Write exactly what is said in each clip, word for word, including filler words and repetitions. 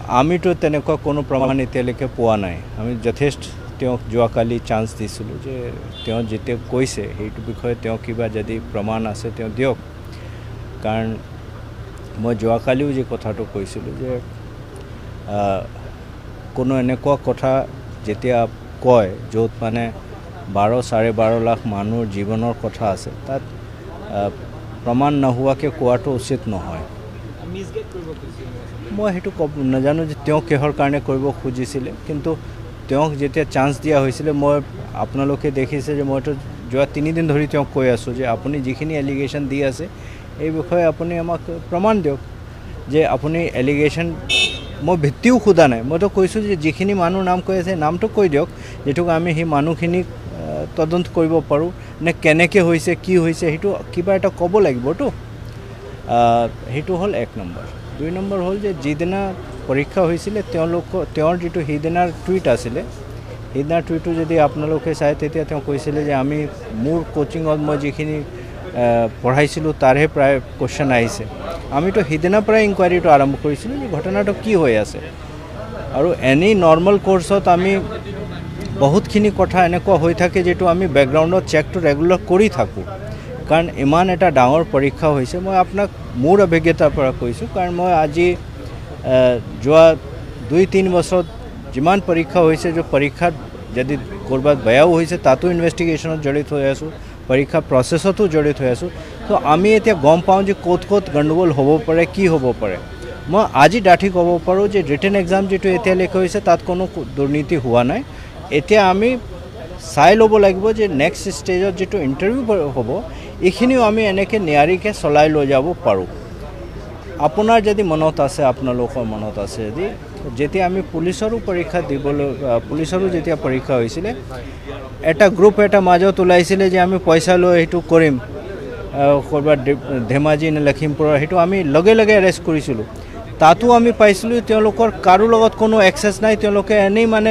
আমিতো তেনেকুৱা কোনো প্ৰমাণ এতিয়ালৈকে পোৱা নাই আমি যথেষ্ট তেওঁক যোৱাকালি চান্স দিছিলোঁ যে তেওঁ যেতিয়া কৈছে সেইটো বিষয়ে তেওঁ কিবা যদি প্ৰমাণ আছে তেওঁ দিয়ক কাৰণ মই যোৱাকালিও যে কথাটো কৈছিলোঁ যে কোনো এনেকুৱা কথা যেতিয়া কয় য'ত মানে বাৰ চাৰে বাৰ লাখ মানুহৰ জীৱনৰ কথা আছে তাত প্ৰমাণ নোহোৱাকৈ কোৱাটো উচিত নহয় মই সেইটো ক'ব নাজানো যে তেওঁ কিহৰ কাৰণে কৰিব খুজিছিলে কিন্তু তেওঁক যেতিয়া চান্স দিয়া হৈছিলে মই আপোনালোকে দেখিছে যে মইতো যোৱা তিনিদিন ধৰি তেওঁক কৈ আছোঁ যে আপুনি যিখিনি এলিগেশ্যন দি আছে এই বিষয়ে আপুনি আমাক প্ৰমাণ দিয়ক যে আপুনি এলিগেশ্যন মই ভিত্তিও সোধা নাই মইতো কৈছোঁ যে যিখিনি মানুহ নাম কৈ আছে নামটো কৈ দিয়ক যিটোক আমি সেই মানুহখিনিক তদন্ত কৰিব পাৰোঁ নে কেনেকৈ হৈছে কি হৈছে সেইটো কিবা এটা ক'ব লাগিবতো সেইটো হ'ল এক নম্বৰ দুই নম্বৰ হ'ল যে যিদিনা পৰীক্ষা হৈছিলে তেওঁলোক তেওঁৰ যিটো সেইদিনাৰ টুইট আছিলে সেইদিনাৰ টুইটটো যদি আপোনালোকে চায় তেতিয়া তেওঁ কৈছিলে যে আমি মোৰ কোচিঙত মই যিখিনি পঢ়াইছিলোঁ তাৰহে প্ৰায় কুৱেশ্যন আহিছে আমিতো সেইদিনাৰ পৰাই ইনকুৱাৰীটো আৰম্ভ কৰিছিলোঁ যে ঘটনাটো কি হৈ আছে আৰু এনেই নৰ্মেল কোৰ্ছত আমি বহুতখিনি কথা এনেকুৱা হৈ থাকে যিটো আমি বেকগ্ৰাউণ্ডত চেকটো ৰেগুলাৰ কৰি থাকোঁ কাৰণ ইমান এটা ডাঙৰ পৰীক্ষা হৈছে মই আপোনাক মোৰ অভিজ্ঞতাৰ পৰা কৈছোঁ কাৰণ মই আজি যোৱা দুই তিনি বছৰত যিমান পৰীক্ষা হৈছে যে পৰীক্ষাত যদি ক'ৰবাত বেয়াও হৈছে তাতো ইনভেষ্টিগেশ্যনত জড়িত হৈ আছোঁ পৰীক্ষা প্ৰচেছতো জড়িত হৈ আছোঁ তো আমি এতিয়া গম পাওঁ যে ক'ত ক'ত গণ্ডগোল হ'ব পাৰে কি হ'ব পাৰে মই আজি ডাঠি ক'ব পাৰোঁ যে ৰিটেন এক্সাম যিটো এতিয়ালৈকে হৈছে তাত কোনো দুৰ্নীতি হোৱা নাই এতিয়া আমি চাই ল'ব লাগিব যে নেক্সট ষ্টেজত যিটো ইণ্টাৰভিউ হ'ব এইখিনিও আমি এনেকৈ নিয়াৰিকৈ চলাই লৈ যাব পাৰোঁ আপোনাৰ যদি মনত আছে আপোনালোকৰ মনত আছে যদি যেতিয়া আমি পুলিচৰো পৰীক্ষা দিবলৈ পুলিচৰো যেতিয়া পৰীক্ষা হৈছিলে এটা গ্ৰুপ এটা মাজত ওলাইছিলে যে আমি পইচা লৈ সেইটো কৰিম ক'ৰবাত ধেমাজি নে লখিমপুৰৰ সেইটো আমি লগে লগে এৰেষ্ট কৰিছিলোঁ তাতো আমি পাইছিলোঁ তেওঁলোকৰ কাৰো লগত কোনো এক্সেছ নাই তেওঁলোকে এনেই মানে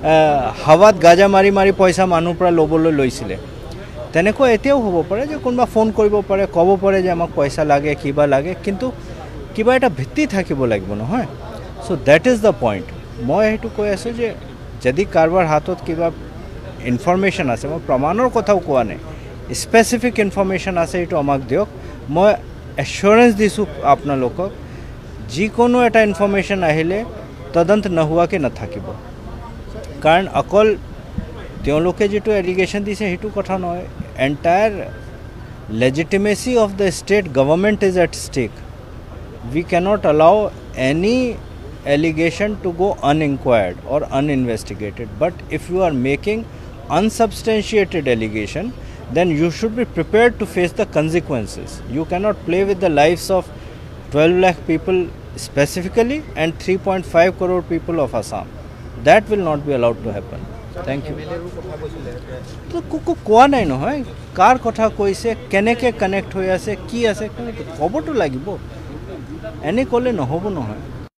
হাৱাত গাজা মাৰি মাৰি পইচা মানুহৰ পৰা ল'বলৈ লৈছিলে তেনেকুৱা এতিয়াও হ'ব পাৰে যে কোনোবা ফোন কৰিব পাৰে ক'ব পাৰে যে আমাক পইচা লাগে কিবা লাগে কিন্তু কিবা এটা ভিত্তি থাকিব লাগিব নহয় so' that is the point মই সেইটো কৈ আছোঁ যে যদি কাৰোবাৰ হাতত কিবা ইনফৰমেশ্যন আছে মই প্ৰমাণৰ কথাও কোৱা নাই স্পেচিফিক ইনফৰমেশ্যন আছে এইটো আমাক দিয়ক মই এশ্বৰেঞ্চ দিছোঁ আপোনালোকক যিকোনো এটা ইনফৰমেশ্যন আহিলে তদন্ত নোহোৱাকৈ নাথাকিব কাৰণ অকল তেওঁলোকে যিটো এলিগেশ্যন দিছে সেইটো কথা নহয় entire legitimacy of the state government is at stake we cannot allow any allegation to go uninquired or uninvestigated but if you are making unsubstantiated allegation then you should be prepared to face the consequences you cannot play with the lives of twelve lakh people specifically and three point five crore people of Assam that will not be allowed to happen thank you to kuku koa nai nohoy kar kotha koise keneke connect hoy ase ki ase koboto lagibo এনে ক'লে নহ'ব নহয়